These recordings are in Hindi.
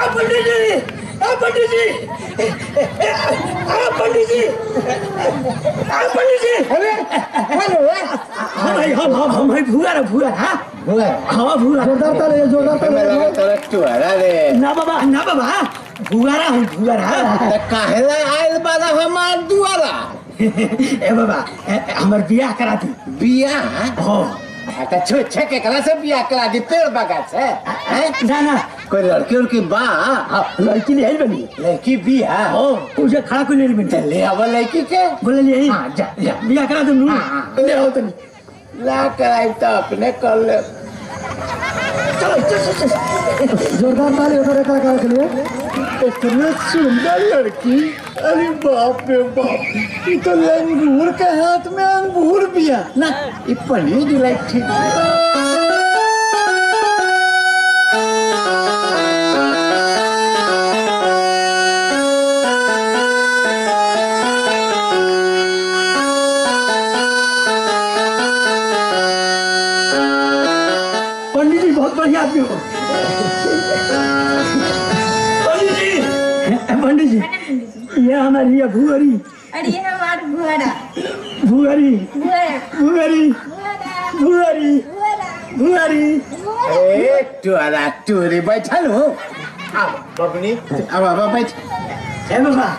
पंडित जी, पंडित जी, पंडित जी, पंडित जी, अरे हम भूरा भूरा हाँ हाँ भूरा जोरदार तुअरा रे ना बाबा भूरा हम भूरा काहेला आइल बाला हमार दुआरा ए बाबा हमर बियाह करा दी बियाह हो आता छे के कला से बियाह करा दी पेड़ बगा से हैं ना कोई लड़की उनकी बा लड़की ले आई बनी लड़की बियाह हो उसे खड़ा कोई ले बनी ले अब लड़की के बोले ले हां जा बियाह करा दो ले आओ तनी ला कराई तो अपने कर ले चलो जोरदार ताली उधर कलाकार के लिए। इतनी सुंदर लड़की अरे बाप रे बाप ये तो लंगूर के हाथ में अंगूर बिया ना ये पनीर दिलाई ठीक पंडित जी बहुत बढ़िया आदमी हो पंडित जी ये हमारी है भूरी अरे ये हमारा भुआरा भूरी भुआरा भूरी भूरी ए तुअरा तुरी बैठल हो अब बबनी अब बैठ ए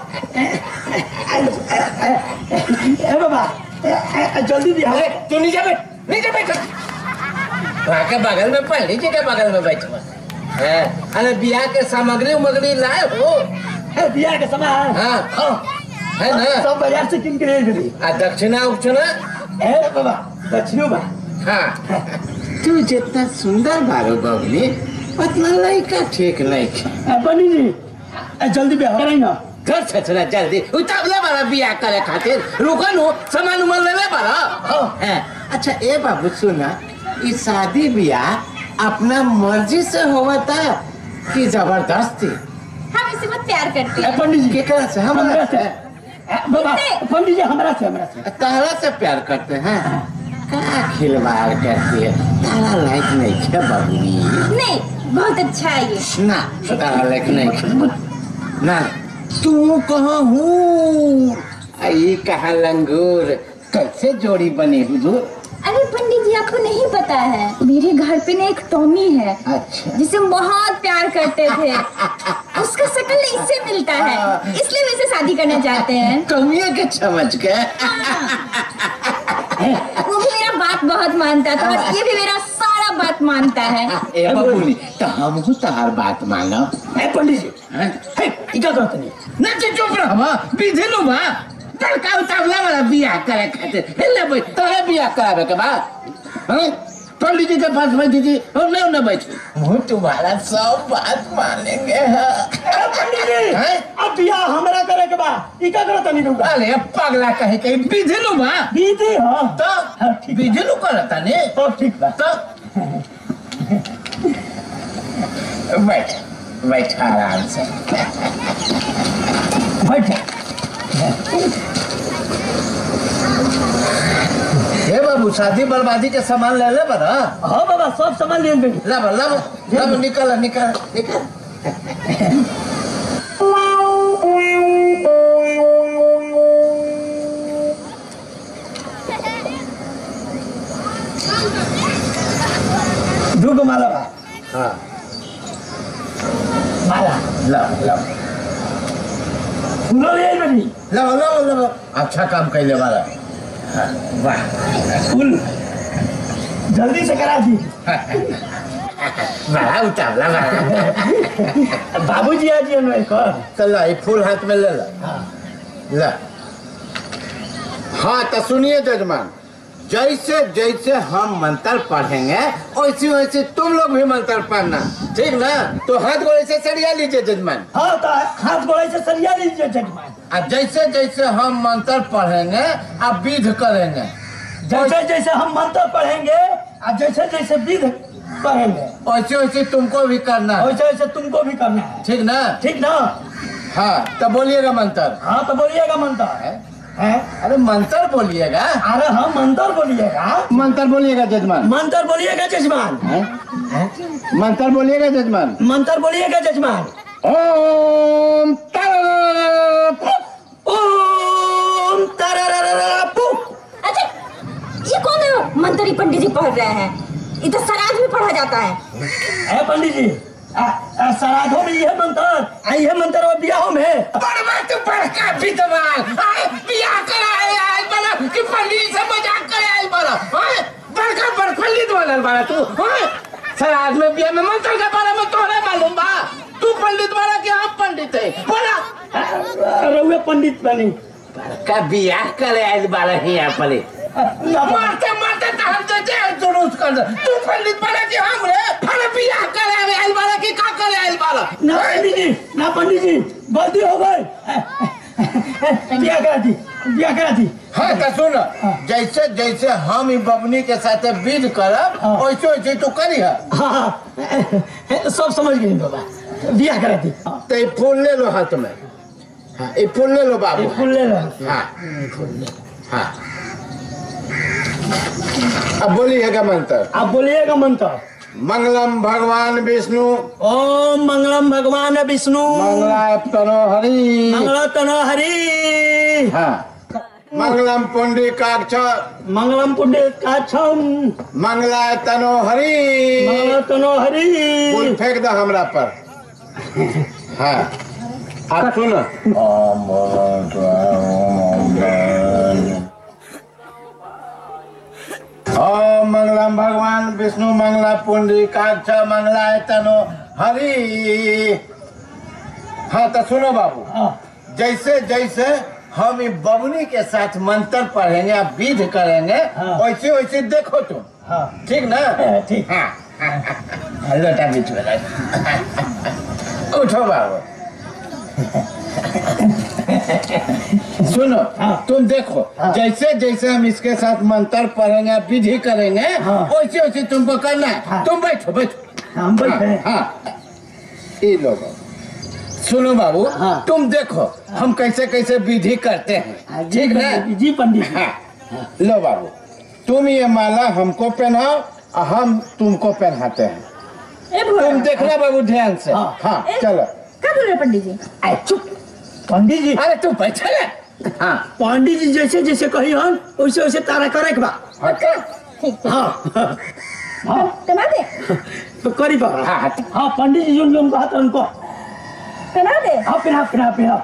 बाबा जल्दी दिया अरे तू नीचे बैठ के बगल में पहले के बगल में बैठ अरे बियाह के सामग्री उमग्री लाए हो बियाह का सामान हाँ है ना सब बाजार से किन के ले गई दक्षिणा उक्षिणा ए बाबा दक्षिणो बा हाँ तू जितना सुंदर बारो बबनी उतना लड़का ठीक नहीं पंडित जी जल्दी बियाह कराई ना घर छछना जल्दी उतावला वाला बियाह करे खातिर रुको नो सामान उमर ले वाला अच्छा ए बाबू सुना ये शादी बियाह अपना मर्जी से होगा था कि जबरदस्ती हम इसी में प्यार करते हैं। पंडित जी के करा से हमारा से बाबा पंडित जी हमारा से तारा से प्यार करते हैं क्या खिलवाड़ करती है तारा लाइक नहीं है बबली नहीं बहुत अच्छा है ये ना तारा लाइक नहीं है ना तू कहाँ हूँ ये कहाँ लंगूर कैसे जोड़ी बनी हुजूर अरे पंडित जी आपको नहीं पता है मेरे घर पे ना एक टॉमी है अच्छा जिसे हम बहुत प्यार करते थे उसका शक्ल इससे मिलता है इसलिए वैसे शादी करना चाहते हैं टॉमी के समझ के वो भी मेरा बात बहुत मानता था और ये भी मेरा सारा बात मानता है ए बबूनी तो हम हूँ तार बात मानो पंडित जी इका करते नहीं ना चुप रहो विधि नु बा तड़का उतावला वाला बियाह करे खातिर हेले भाई तोरे बियाह करावे के बाद हैं पंडित जी के पास बैठी थी और मैं न बैठी हम तुम्हारा सब बात मानेंगे पंडित जी हैं अब बियाह हमारा करे के बा इका करते नहीं दूंगा अरे पगला कहे के विधि नु बा दीदी हां तो विधि नु करता ने तो ठीक बा तो बैठ बैठ आराम से बैठ हे बाबू शादी बर्बादी के सामान ले ले बना हाँ बाबा सब सामान ले गई लब निकल निकल निकल दूगो माला बा हाँ माला लब फूलो ले आई बनी लब अच्छा काम कैले वाला हाँ, वाह फूल जल्दी से करा दी बड़ा उतावला बड़ा बाबूजी आज ये नहीं कर चल ये फूल हाथ में ले ला हाँ तो सुनिए जजमान जैसे जैसे हम मंत्र पढ़ेंगे वैसे वैसे तुम लोग भी मंत्र पढ़ना ठीक ना तो हाथ गोड़े से सरिया लीजिए जजमान हाँ तो हाथ गोड़े से सरिया लीजिए जजमान अब जैसे जैसे हम मंत्र पढ़ेंगे आप विध करेंगे जैसे जैसे हम मंत्र पढ़ेंगे और जैसे जैसे विध पढ़ेंगे वैसे वैसे तुमको भी करना है वैसे वैसे तुमको भी करना है ठीक ना ठीक ना हाँ तो बोलिएगा मंत्र हाँ तो बोलिएगा मंत्र है अरे मंत्र बोलिएगा अरे हाँ मंत्र बोलिएगा मंत्र बोलिएगा जजमान मंत्र बोलिएगा जजमान मंत्र बोलिएगा जजमान मंत्र बोलिएगा जजमान ओम अच्छा, ये कौन है मंत्री पंडित जी पढ़ रहे हैं? इधर सराज में पढ़ा जाता है। पंडित जी श्राद्धों में यह मंत्र और ब्याह में बड़वा तू बड़का विद्वान ब्याह कराए आए बड़ा कि पंडित से मजाक करे आए बड़ा बड़का पंडित वाला बड़ा तू श्राद्ध में ब्याह में मंत्र के बारे में तोरे मालूम बा? तू पंडित वाला कि हम पंडित है बड़ा रहुए पंडित बनी बड़का ब्याह करे आए बड़ा ही यहाँ पर मारते मारते हम तो जेल जुलूस कर तू पंडित वाला कि हम रे अरे ब्याह करे आए बड़ा कि का करे आए बड़ा ना पंडित जी गलती हो गई। ब्याह करा दी। हाँ तो सुन जैसे जैसे हम ही बबनी के साथ विध करब वैसे वैसे तू करी है। हाँ सब समझ गई बाबा, ब्याह करा दी। तो ये फूल ले लो हाथ में। हाँ ये फूल ले लो बाबू, फूल ले लो। हाँ हाँ अब बोलिएगा मंत्र। आप बोलिएगा मंत्र। मंगलम भगवान विष्णु ओम मंगलम भगवान विष्णु मंगलाय तनो हरि मंगल तनो हरि। हाँ मंगलम पुंडरीकाक्ष मंगलम पुंडरीकाक्षम मंगलाय तनो हरि मंगल तनो हरि। फूल फेंक दो हमरा पर। हाँ आप सुनो ओम मंगलम भगवान विष्णु मंगला पुंडरीकाक्ष मंगलाय तनो हरि। हाँ तो सुनो बाबू, जैसे जैसे हम ये बबनी के साथ मंत्र पढ़ेंगे आप विध करेंगे वैसे वैसे देखो तुम। हाँ ठीक ना? ठीक। हाँ लोटा बीच में उठो बाबू। सुनो तुम देखो जैसे जैसे हम इसके साथ मंत्र पढ़ेंगे विधि करेंगे वैसे वैसे तुमको करना है। तुम बैठो बैठो। हम बैठे। हाँ ये लोग सुनो बाबू, तुम देखो हम कैसे कैसे विधि करते हैं। ठीक ना? जी पंडित। हाँ लो बाबू, तुम ये माला हमको पहनाओ और हम तुमको पहनाते हैं। तुम देखना बाबू ध्यान से। हाँ चलो। क्या बोल रहे पंडित जी? चुप पंडित जी। अरे तू बैठे ना। हाँ पंडित जी जैसे जैसे कही हम वैसे वैसे तारा करे बा। ठीक हाँ पहना दे। तो करी बा। हाँ हाँ पंडित जी जो कहा था उनको पहना दे। हाँ पहना पहना पहना।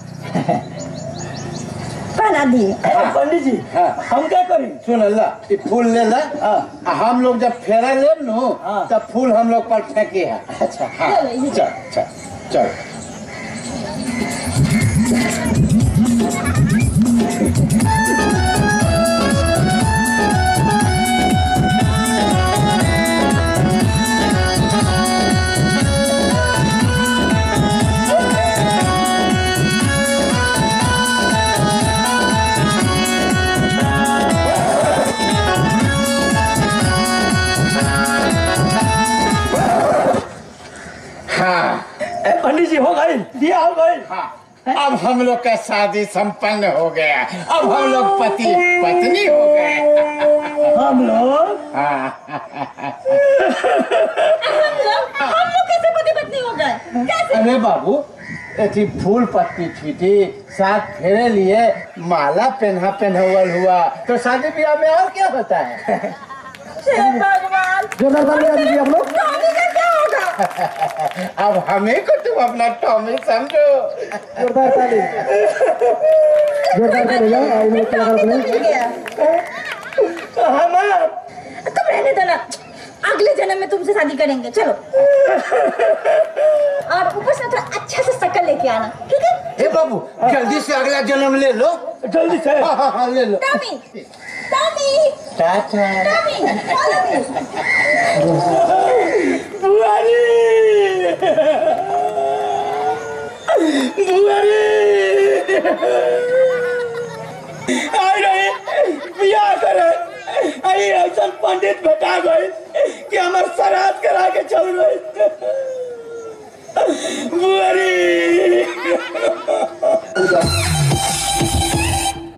पहना दिए। पंडित जी हम क्या करें? सुन ला ये फूल ले ला। हम लोग जब फेरा ले नो तब फूल हम लोग पर फेंके है। अच्छा हाँ चल चल चल। पंडित जी हो गई, दिया हो गई। हाँ अब हम लोग का शादी संपन्न हो गया। अब हम लोग पति पत्नी हो गए। हम लोग कैसे पति पत्नी हो गए? कैसे? अरे बाबू ऐसी फूल पत्ती छीटी साथ फेरे लिए माला पहनावल हुआ तो शादी ब्याह में और क्या होता है? भगवान जोरदार ताली बजा दीजिए आप लोग। टॉमी का क्या होगा? अब हमें को तुम अपना टॉमी समझो। जोरदार ताली भैया। इन लोग कलाकार तुम रहने दो ना, अगले जन्म में तुमसे शादी करेंगे। चलो और ऊपर से थोड़ा अच्छा से शक्ल लेके आना, ठीक है? हे बाबू जल्दी से अगला जन्म ले लो। जल्दी से। हाँ ले लो। Tommy Tommy tata. Tommy follow me। बुआरी बुआरी आई रही बियाह करे आई ऐसा पंडित बैठा गए कि हमारे श्राद्ध करा के चल गए।